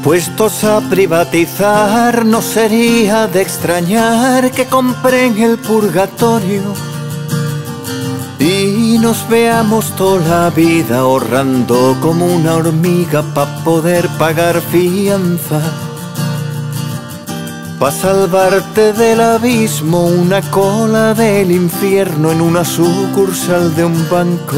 Puestos a privatizar, no sería de extrañar que compren el purgatorio y nos veamos toda la vida ahorrando como una hormiga pa' poder pagar fianza. Pa' salvarte del abismo, una cola del infierno en una sucursal de un banco.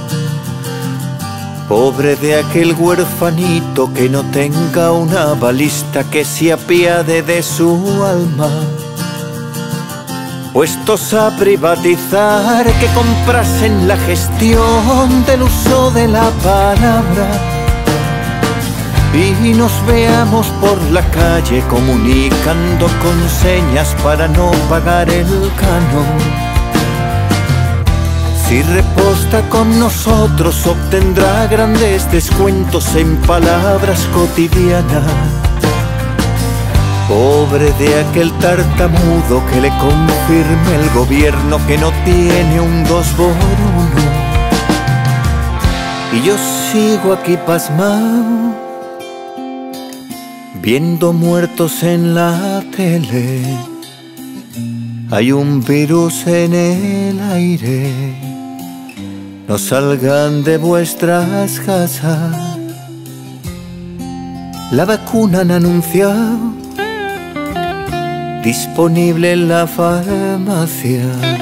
Pobre de aquel huerfanito que no tenga una balista que se apiade de su alma. Puestos a privatizar, que comprasen la gestión del uso de la palabra y nos veamos por la calle comunicando con señas para no pagar el canon. Si reposta con nosotros obtendrá grandes descuentos en palabras cotidianas. Pobre de aquel tartamudo que le confirme el gobierno que no tiene un 2 por 1. Y yo sigo aquí pasmado, viendo muertos en la tele. Hay un virus en el aire. No salgan de vuestras casas. La vacuna han anunciado, disponible en la farmacia.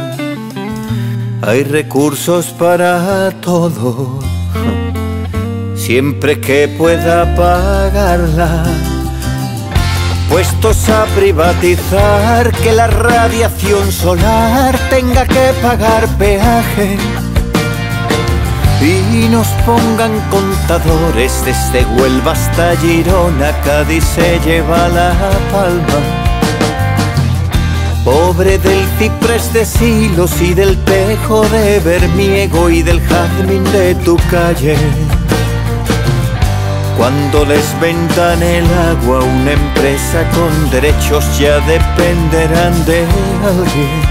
Hay recursos para todo, siempre que pueda pagarla. Puestos a privatizar, que la radiación solar tenga que pagar peaje y nos pongan contadores desde Huelva hasta Girona, Cádiz se lleva la palma. Pobre del ciprés de Silos y del tejo de Bermiego y del jazmín de tu calle. Cuando les vendan el agua a una empresa con derechos ya dependerán de alguien.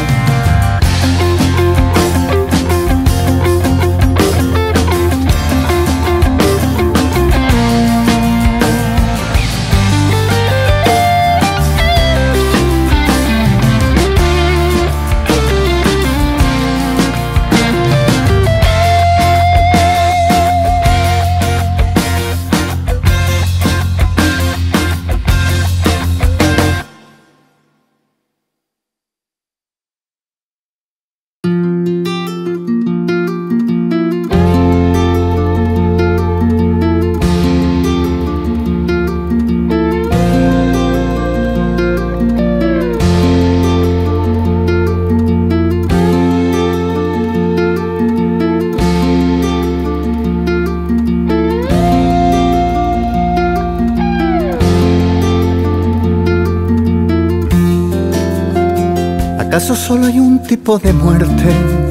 ¿Acaso solo hay un tipo de muerte?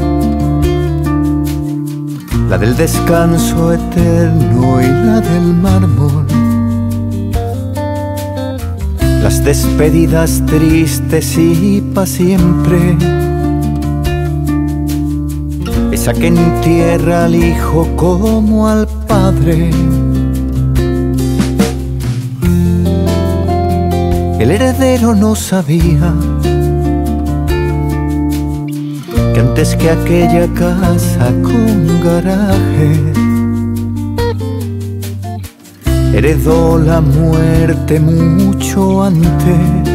La del descanso eterno y la del mármol. Las despedidas tristes y pa' siempre. Esa que entierra al hijo como al padre. El heredero no sabía que antes que aquella casa con garaje heredó la muerte mucho antes.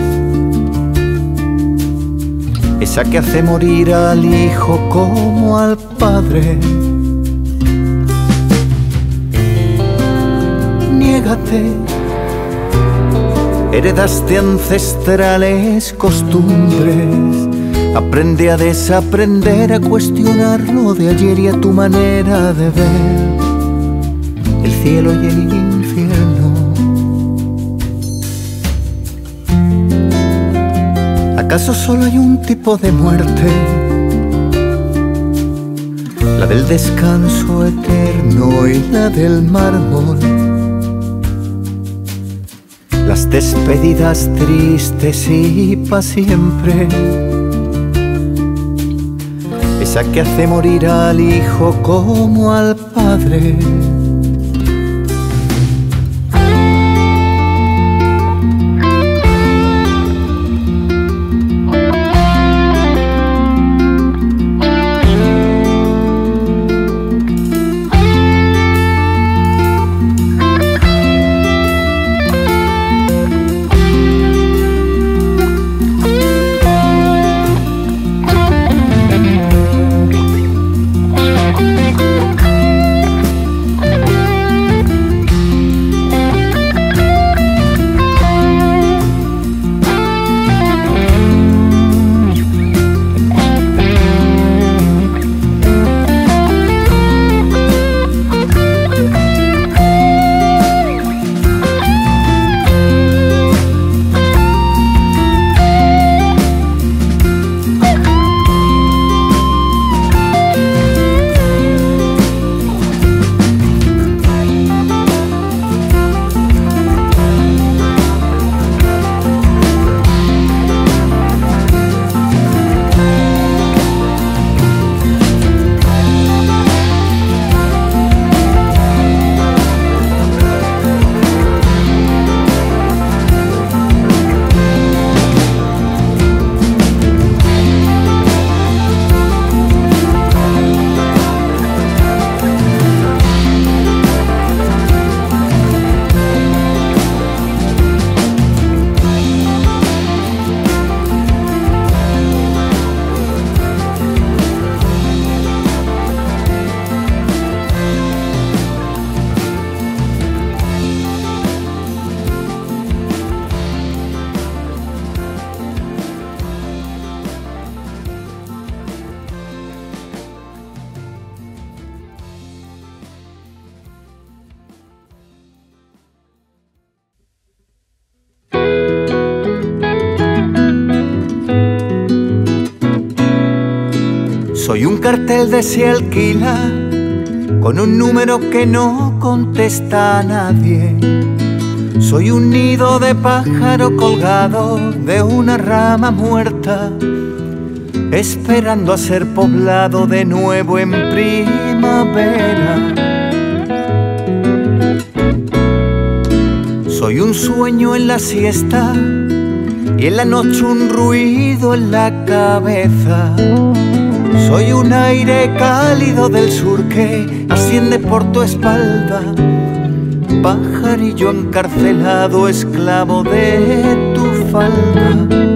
Esa que hace morir al hijo como al padre. Niégate, heredaste ancestrales costumbres. Aprende a desaprender, a cuestionar lo de ayer y a tu manera de ver el cielo y el infierno. ¿Acaso solo hay un tipo de muerte? La del descanso eterno y la del mármol. Las despedidas tristes y pa' siempre. Esa que hace morir al hijo como al padre. Soy un cartel de se alquila, con un número que no contesta a nadie. Soy un nido de pájaro colgado de una rama muerta, esperando a ser poblado de nuevo en primavera. Soy un sueño en la siesta y en la noche un ruido en la cabeza. Soy un aire cálido del sur que asciende por tu espalda, pajarillo encarcelado, esclavo de tu falda.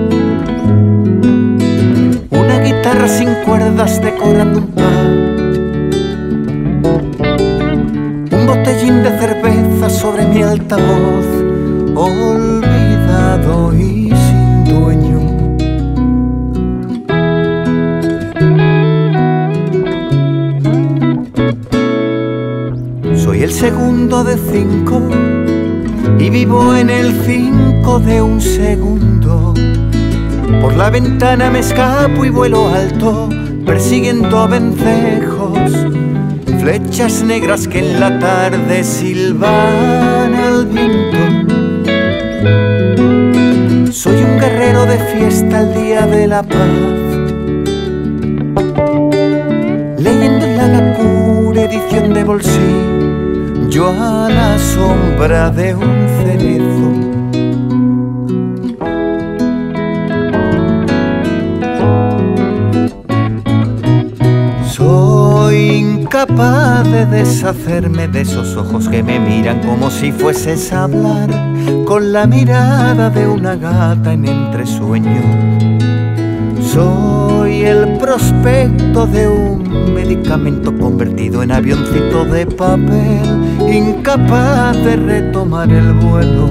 Una guitarra sin cuerdas decorando un pub, un botellín de cerveza sobre mi altavoz, olvidado y sin dueño. Soy el segundo de 5 y vivo en el 5 de un segundo. Por la ventana me escapo y vuelo alto, persiguiendo vencejos, flechas negras que en la tarde silban al viento. Soy un guerrero de fiesta el día de la paz, leyendo en la locura edición de bolsillo a la sombra de un cerezo. Soy incapaz de deshacerme de esos ojos que me miran como si fueses a hablar con la mirada de una gata en entresueño. Soy el prospecto de un medicamento convertido en avioncito de papel, incapaz de retomar el vuelo.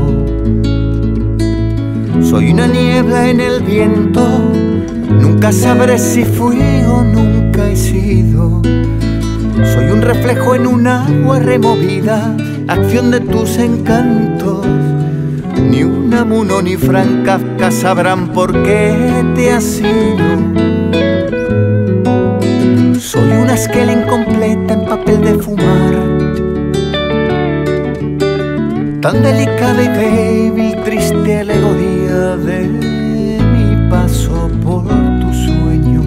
Soy una niebla en el viento, nunca sabré si fui o nunca he sido. Soy un reflejo en un agua removida, acción de tus encantos. Ni Unamuno ni Frank Kafka sabrán por qué te has ido. Soy una esquela incompleta en papel de fumar, tan delicada y débil, triste alegoría de mi paso por tus sueños.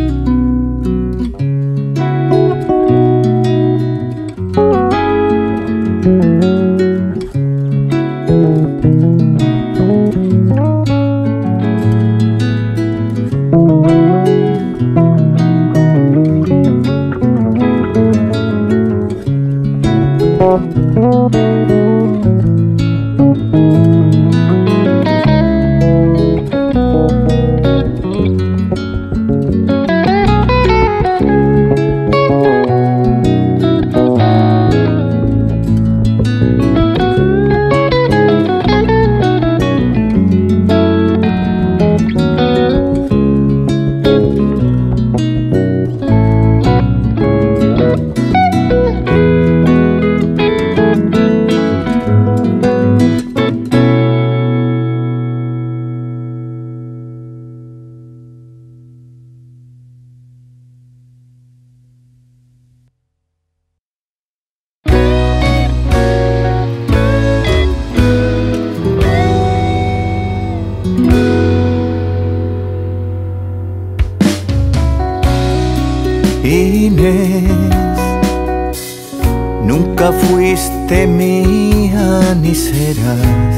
Inés, nunca fuiste mía ni serás,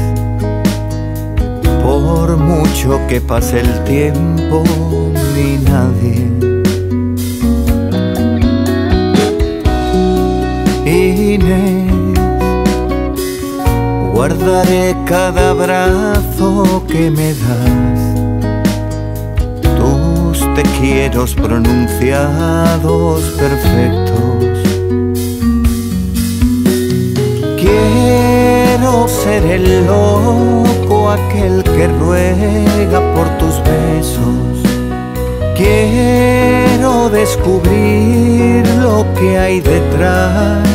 por mucho que pase el tiempo, ni nadie. Inés, guardaré cada abrazo que me das, te quiero pronunciados perfectos. Quiero ser el loco, aquel que ruega por tus besos. Quiero descubrir lo que hay detrás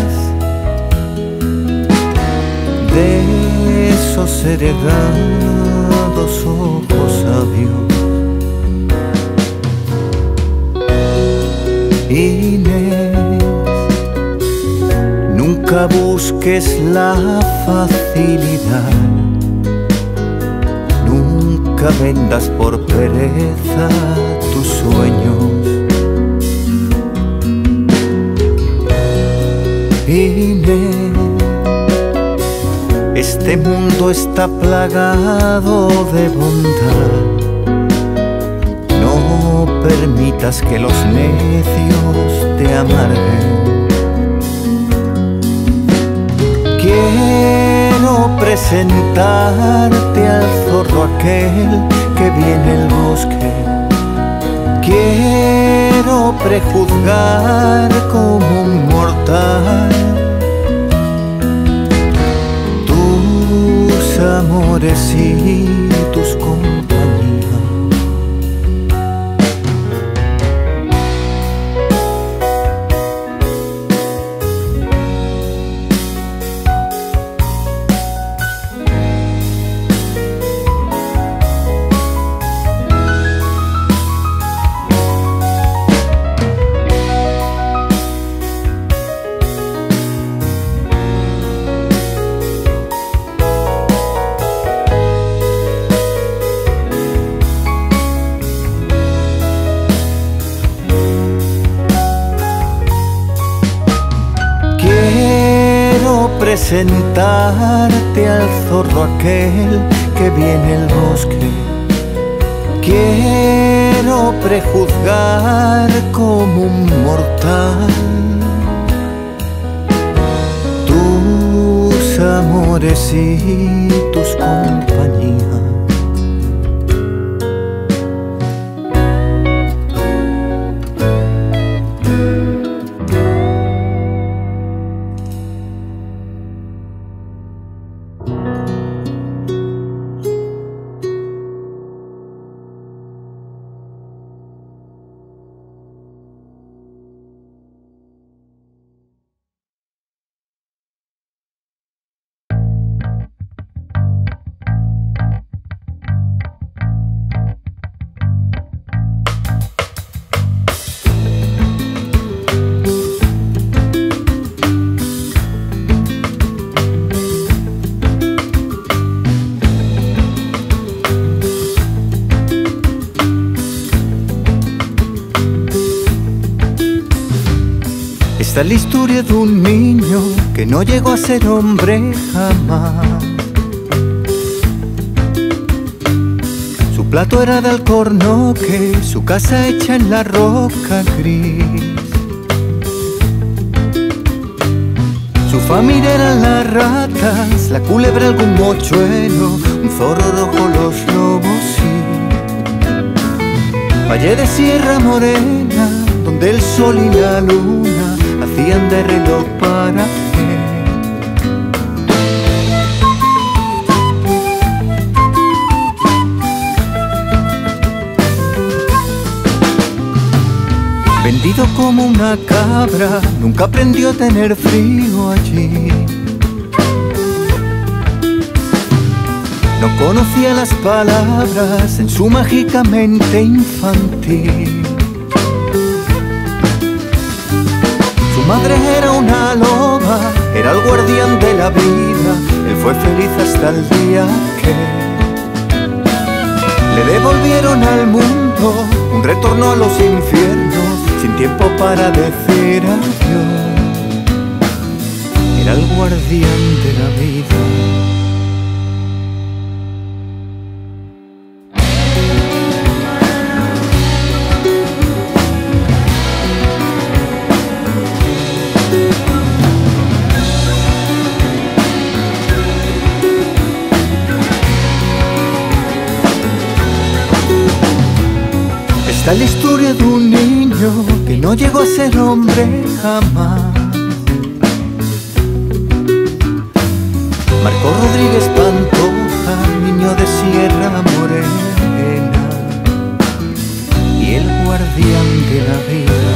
de esos heredados ojos sabios. Inés, nunca busques la facilidad, nunca vendas por pereza tus sueños. Inés, este mundo está plagado de bondad. No permitas que los necios te amarguen. Quiero presentarte al zorro aquel que viene el bosque. Quiero prejuzgar como un mortal tus amores y tus compañías. Quiero presentarte al zorro aquel que viene el bosque. Quiero prejuzgar como un mortal tus amores y tus compañías. Esta es la historia de un niño que no llegó a ser hombre jamás. Su plato era de alcornoque, su casa hecha en la roca gris. Su familia eran las ratas, la culebra algún mochuelo, un zorro rojo los lobos y valle de Sierra Morena, donde el sol y la luna hacían de reloj para él. Vendido como una cabra, nunca aprendió a tener frío allí. No conocía las palabras en su mágica mente infantil. Su madre era una loba, era el guardián de la vida. Él fue feliz hasta el día que le devolvieron al mundo, un retorno a los infiernos, sin tiempo para decir adiós. Era el guardián de la vida. Esta es la historia de un niño que no llegó a ser hombre jamás. Marco Rodríguez Pantoja, niño de Sierra Morena y el guardián de la vida.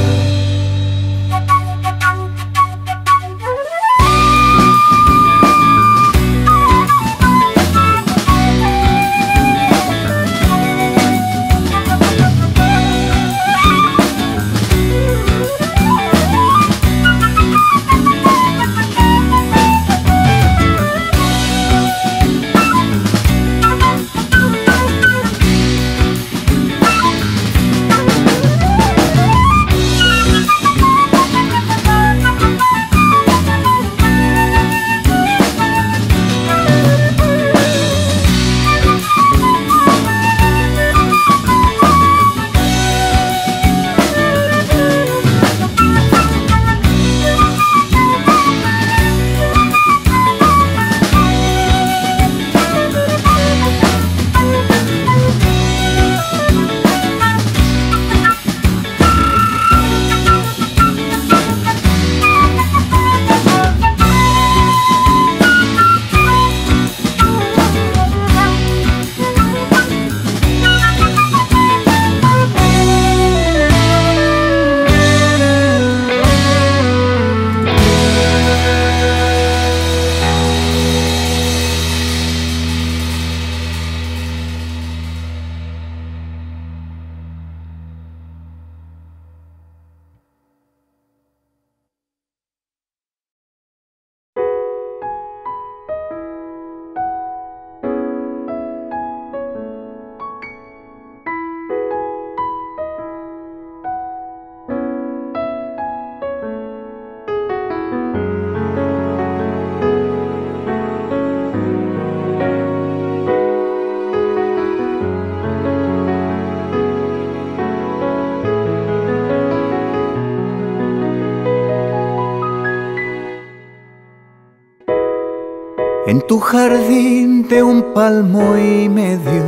en tu jardín de un palmo y medio,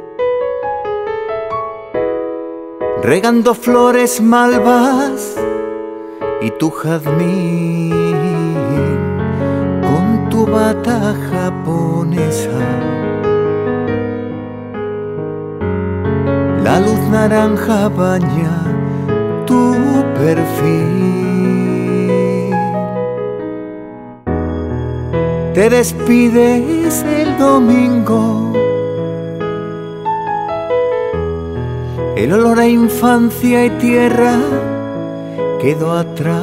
regando flores malvas y tu jazmín con tu bata japonesa. La luz naranja baña tu perfil. Te despides el domingo, el olor a infancia y tierra quedó atrás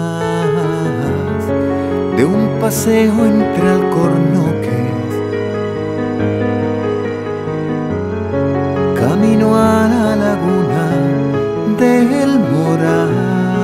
de un paseo entre alcornoques, camino a la laguna del Moral.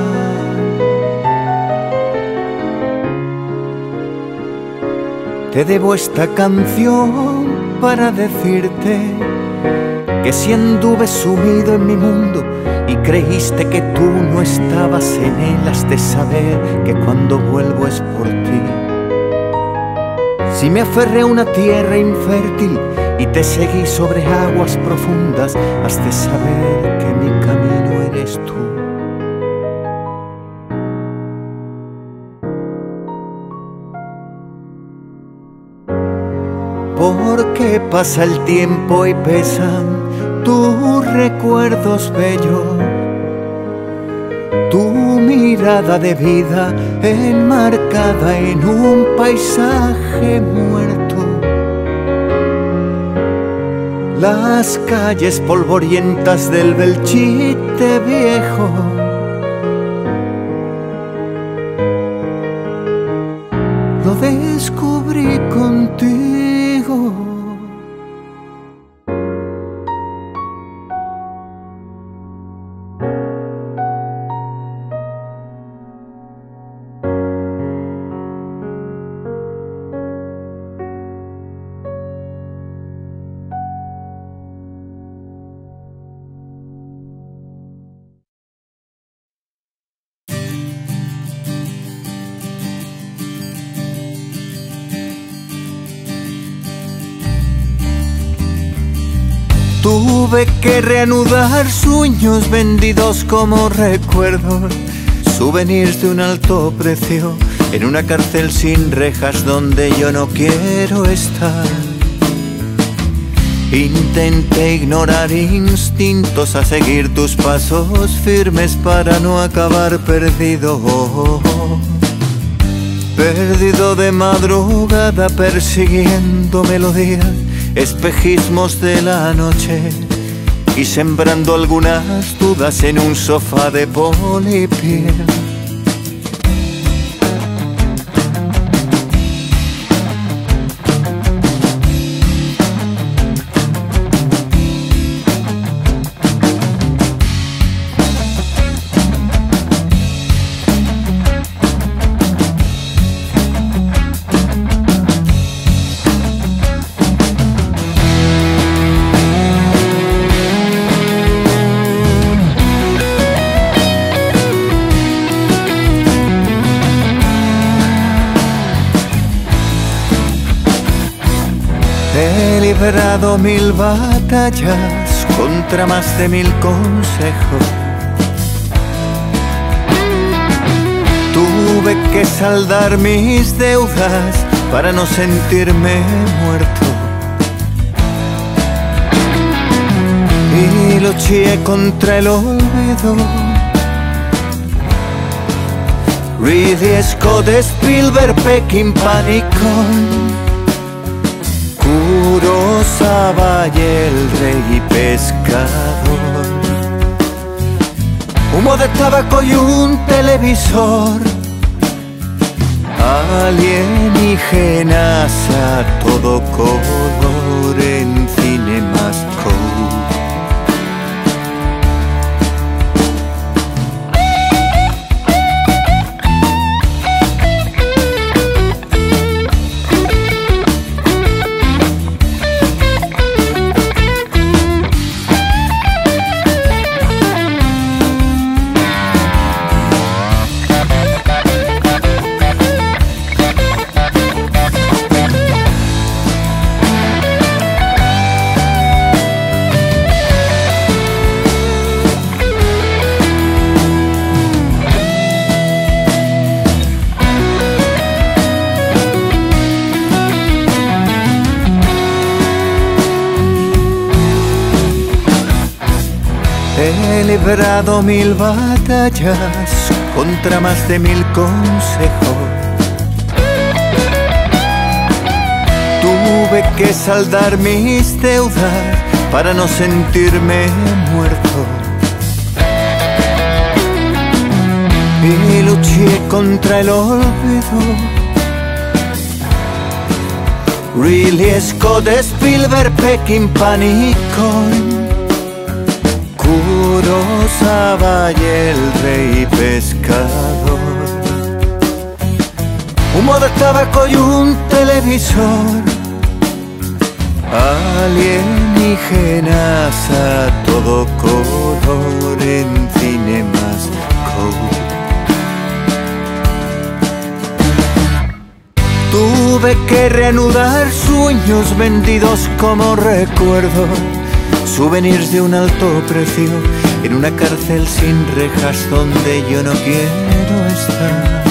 Te debo esta canción para decirte que si anduve sumido en mi mundo y creíste que tú no estabas en él, has de saber que cuando vuelvo es por ti. Si me aferré a una tierra infértil y te seguí sobre aguas profundas, has de saber que mi camino eres tú. Porque pasa el tiempo y pesan tus recuerdos bellos, tu mirada de vida enmarcada en un paisaje muerto. Las calles polvorientas del Belchite viejo, lo descubrí contigo. Tuve que reanudar sueños vendidos como recuerdos, souvenirs de un alto precio, en una cárcel sin rejas donde yo no quiero estar. Intenté ignorar instintos, a seguir tus pasos firmes para no acabar perdido. Perdido de madrugada persiguiendo melodías, espejismos de la noche y sembrando algunas dudas en un sofá de polipiel. He librado 1000 batallas contra más de 1000 consejos. Tuve que saldar mis deudas para no sentirme muerto. Y luché contra el olvido. Ridley Scott, Spielberg, Peckinpah, Kurosawa y el rey pescador. Humo de tabaco y un televisor, alienígenas a todo color en CinemaScope. He librado 1000 batallas contra más de 1000 consejos. Tuve que saldar mis deudas para no sentirme muerto. Y luché contra el olvido. Ridley Scott, Spielberg, Peckinpah, Kurosawa y el rey pescador. Humo de tabaco y un televisor, alienígenas a todo color en CinemaScope. Tuve que reanudar sueños vendidos como recuerdos, souvenirs de un alto precio, en una cárcel sin rejas donde yo no quiero estar.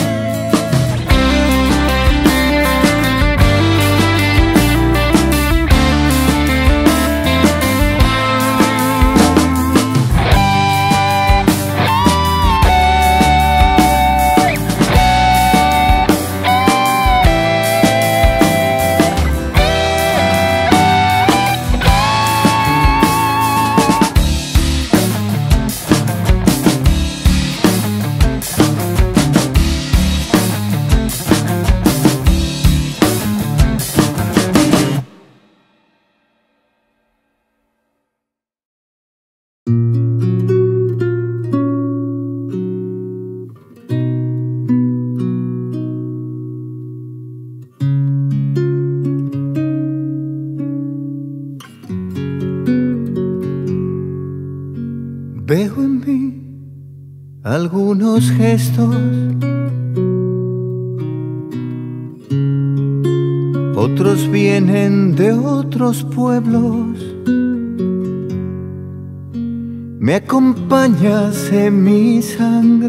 Veo en mí algunos gestos, otros vienen de otros pueblos. Me acompañas en mi sangre,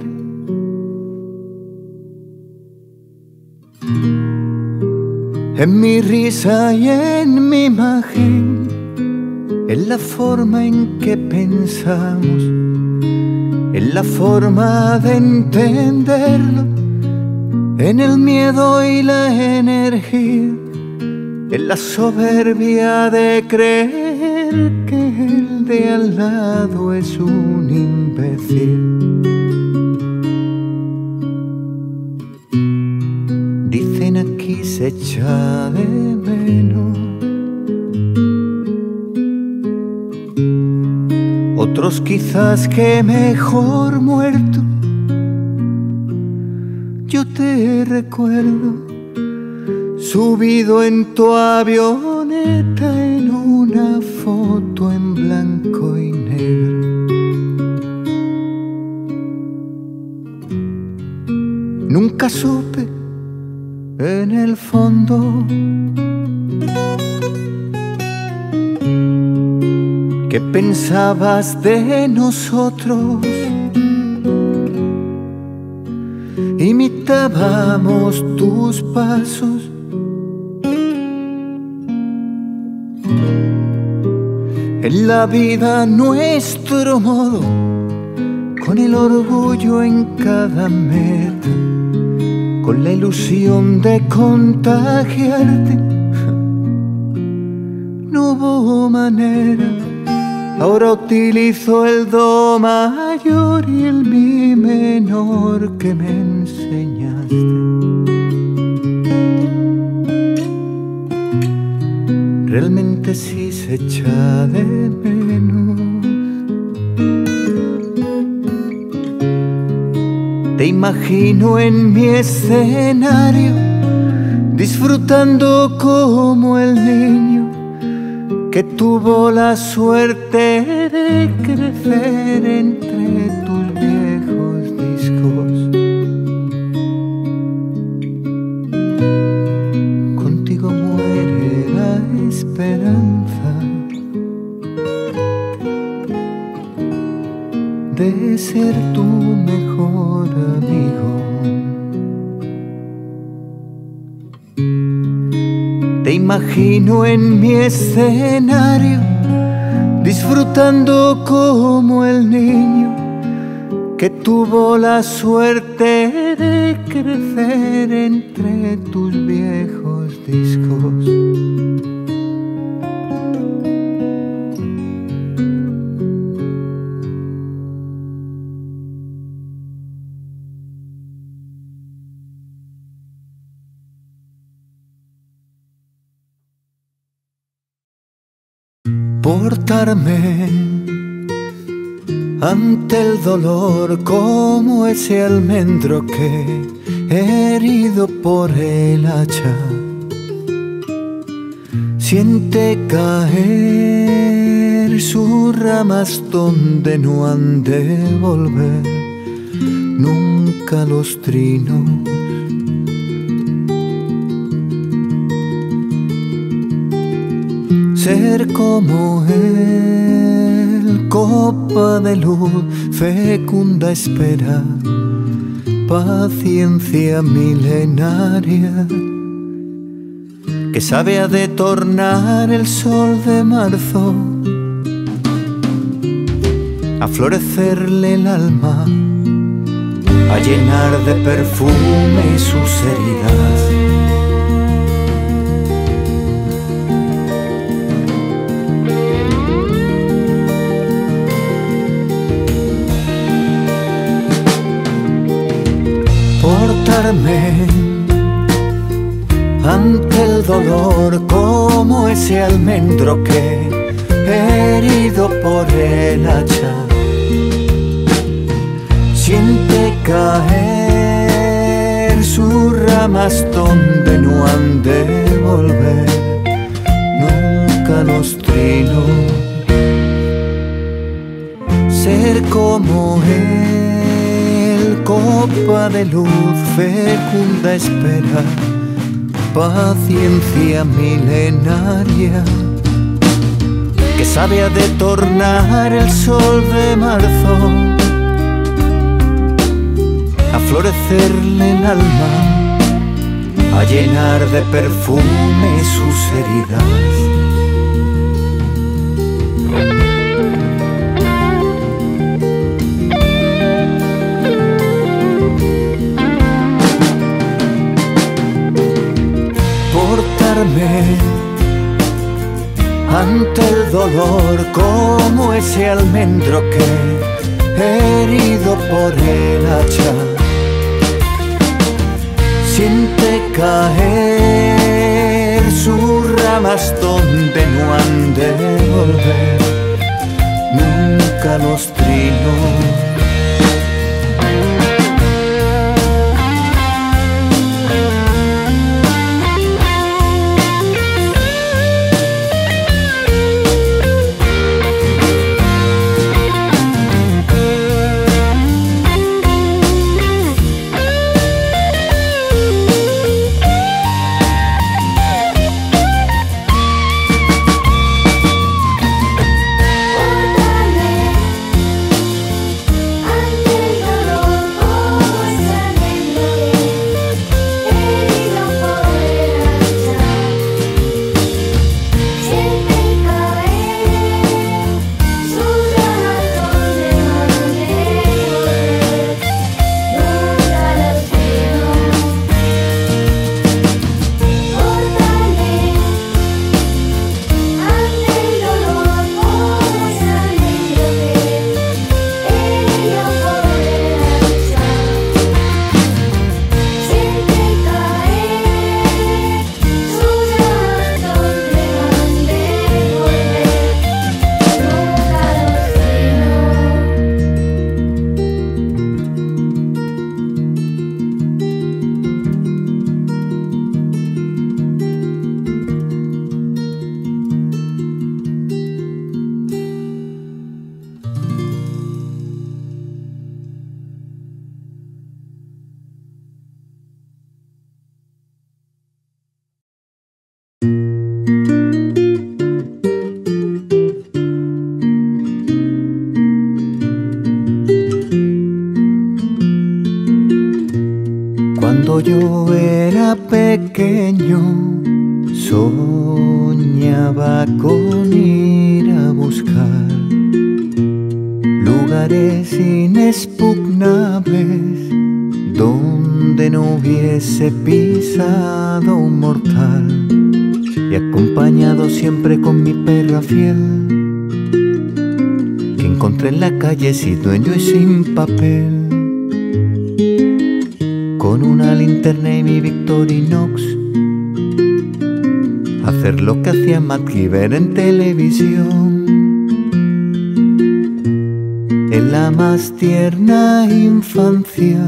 en mi risa y en mi imagen, en la forma en que pensamos, en la forma de entenderlo, en el miedo y la energía, en la soberbia de creer que el de al lado es un imbécil. Dicen aquí se echa de menos, otros quizás que mejor muerto. Yo te recuerdo subido en tu avioneta en una foto en blanco y negro. Nunca supe en el fondo ¿qué pensabas de nosotros? Imitábamos tus pasos, en la vida nuestro modo, con el orgullo en cada meta, con la ilusión de contagiarte. No hubo manera. Ahora utilizo el do mayor y el mi menor que me enseñaste. Realmente sí se echa de menos. Te imagino en mi escenario, disfrutando como el niño que tuvo la suerte de crecer entre tus viejos discos. Contigo muere la esperanza de ser tu mejor amigo. Te imagino en mi escenario, disfrutando como el niño que tuvo la suerte de crecer entre tus viejos discos. Portarme ante el dolor como ese almendro que, herido por el hacha, siente caer sus ramas donde no han de volver nunca los trinos. Ser como él, copa de luz, fecunda espera, paciencia milenaria, que sabe a de tornar el sol de marzo, a florecerle el alma, a llenar de perfume sus heridas. Portarme ante el dolor como ese almendro que, herido por el hacha, siente caer sus ramas donde no han de volver nunca los trinos. Ser como él, copa de luz, fecunda espera, paciencia milenaria, que sabe a de tornar el sol de marzo, a florecerle el alma, a llenar de perfume sus heridas. Portarme ante el dolor como ese almendro que, herido por el hacha, siente caer sus ramas donde no han de volver nunca los trinos. Cuando yo era pequeño, soñaba con ir a buscar lugares inexpugnables donde no hubiese pisado un mortal, y acompañado siempre con mi perra fiel, que encontré en la calle sin dueño y sin papel, con una linterna y mi Victorinox, hacer lo que hacía MacGyver en televisión. En la más tierna infancia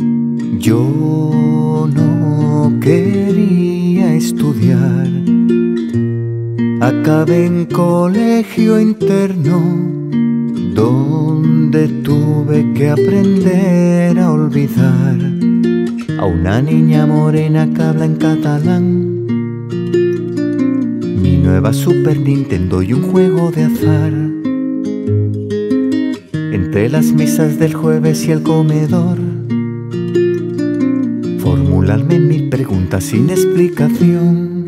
yo no quería estudiar, acabé en colegio interno donde tuve que aprender a olvidar a una niña morena que habla en catalán, mi nueva Super Nintendo y un juego de azar. Entre las misas del jueves y el comedor, formularme mil preguntas sin explicación.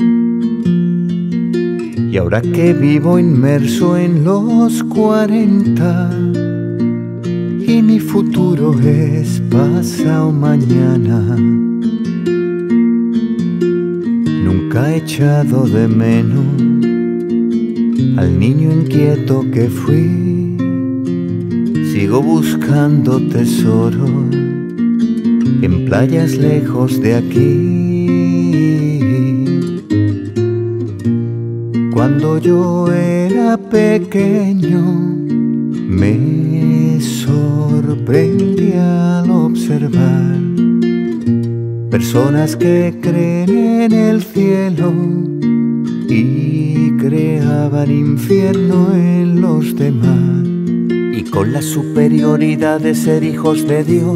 Y ahora que vivo inmerso en los 40 y mi futuro es pasado mañana, nunca he echado de menos al niño inquieto que fui. Sigo buscando tesoros en playas lejos de aquí. Cuando yo era pequeño me sorprendí al observar personas que creen en el cielo y creaban infierno en los demás. Y con la superioridad de ser hijos de Dios,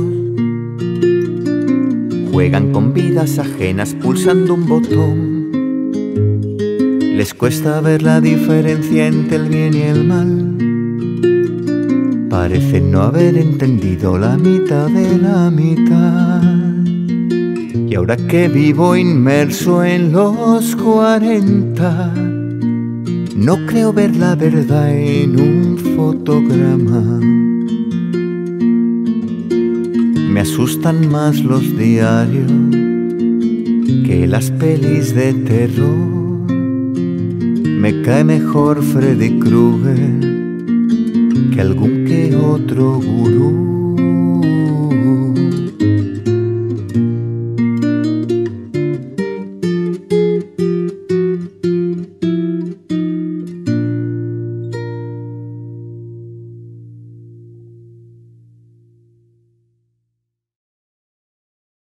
juegan con vidas ajenas pulsando un botón. Les cuesta ver la diferencia entre el bien y el mal. Parecen no haber entendido la mitad de la mitad. Y ahora que vivo inmerso en los 40, no creo ver la verdad en un fotograma. Me asustan más los diarios que las pelis de terror. Me cae mejor Freddy Krueger que algún que otro gurú.